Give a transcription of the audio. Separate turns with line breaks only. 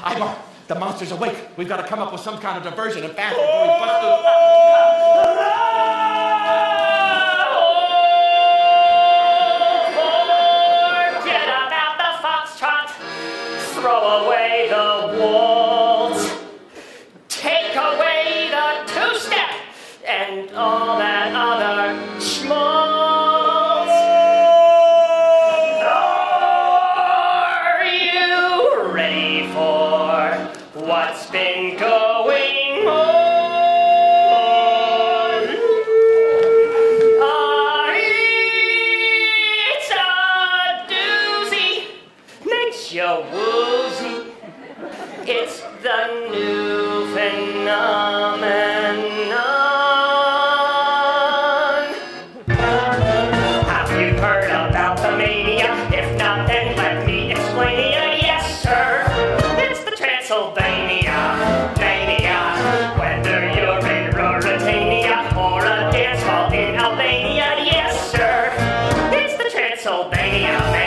Igor, the monster's awake. We've got to come up with some kind of diversion and fast before we bust through.
Forget about the foxtrot. Throw away the waltz. Take away the two-step and all that other schmaltz. Are you ready for what's been going on? It's a doozy, makes you woozy. It's the new phenomenon. Have you heard about the mania? If not, then let me explain it. Yes, sir. It's the Transylvania Mania. Whether you're in Ruritania or a dance hall in Albania, yes, sir. It's the Transylvania Mania.